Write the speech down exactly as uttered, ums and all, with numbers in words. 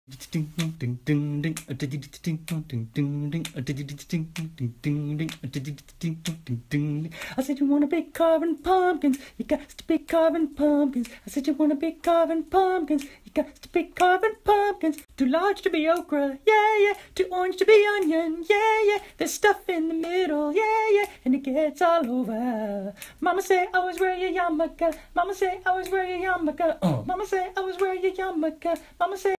I said you wanna be carving pumpkins, you got to be carving pumpkins. I said you wanna be carving pumpkins, you got to be carving pumpkins. Too large to be okra, yeah, yeah. Too orange to be onion, yeah, yeah. There's stuff in the middle, yeah, yeah. And it gets all over. Mama say I was wearing a yarmulke. Mama say I was wearing a yarmulke. Oh, Mama say I was wearing a yarmulke. Mama say